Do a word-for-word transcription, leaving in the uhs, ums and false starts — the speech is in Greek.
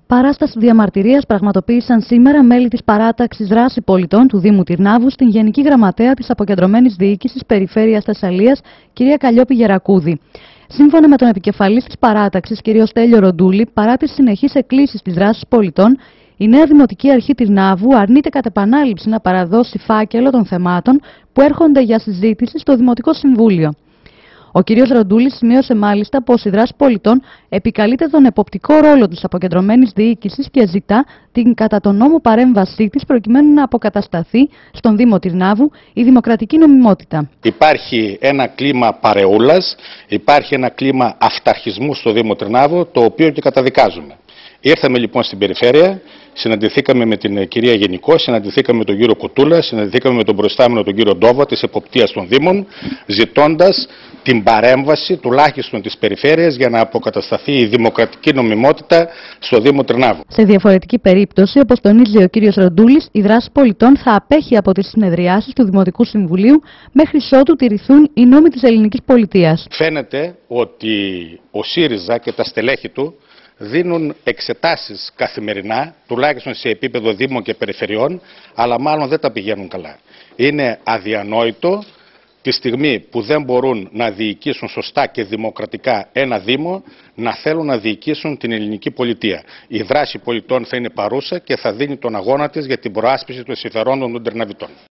Παράσταση διαμαρτυρίας πραγματοποίησαν σήμερα μέλη της παράταξης Δράση Πολιτών του Δήμου Τυρνάβου στην Γενική Γραμματέα της Αποκεντρωμένης Διοίκησης Περιφέρειας Θεσσαλίας, κυρία Καλλιόπη Γερακούδη. Σύμφωνα με τον επικεφαλής της παράταξης, κύριο Στέλιο Ροντούλη, παρά τις συνεχείς εκκλήσεις της Δράσης Πολιτών, η νέα Δημοτική Αρχή Τυρνάβου αρνείται κατ' επανάληψη να παραδώσει φάκελο των θεμάτων που έρχονται για συζήτηση στο Δημοτικό Συμβούλιο. Ο κ. Ροντούλης σημείωσε μάλιστα πως η Δράση Πολιτών επικαλείται τον εποπτικό ρόλο της Αποκεντρωμένης Διοίκησης και ζητά την κατά τον νόμο παρέμβασή της προκειμένου να αποκατασταθεί στον Δήμο Τυρνάβου η δημοκρατική νομιμότητα. Υπάρχει ένα κλίμα παρεούλας, υπάρχει ένα κλίμα αυταρχισμού στο Δήμο Τυρνάβου, το οποίο και καταδικάζουμε. Ήρθαμε λοιπόν στην περιφέρεια, συναντηθήκαμε με την κυρία Γενικό, συναντηθήκαμε με τον κύριο Κουτούλα, συναντηθήκαμε με τον προϊστάμενο τον κύριο Ντόβα της Εποπτείας των Δήμων, ζητώντας την παρέμβαση τουλάχιστον της περιφέρειας για να αποκατασταθεί η δημοκρατική νομιμότητα στο Δήμο Τυρνάβου. Σε διαφορετική περίπτωση, όπως τονίζει ο κύριος Ροντούλης, η Δράση Πολιτών θα απέχει από τις συνεδριάσεις του Δημοτικού Συμβουλίου μέχρι ότου τηρηθούν οι νόμοι της ελληνικής πολιτείας. Φαίνεται ότι ο ΣΥΡΙΖΑ και τα στελέχη του δίνουν εξετάσεις καθημερινά, τουλάχιστον σε επίπεδο Δήμων και Περιφερειών, αλλά μάλλον δεν τα πηγαίνουν καλά. Είναι αδιανόητο τη στιγμή που δεν μπορούν να διοικήσουν σωστά και δημοκρατικά ένα Δήμο, να θέλουν να διοικήσουν την ελληνική πολιτεία. Η Δράση Πολιτών θα είναι παρούσα και θα δίνει τον αγώνα της για την προάσπιση των συμφερόντων των Τυρναβιτών.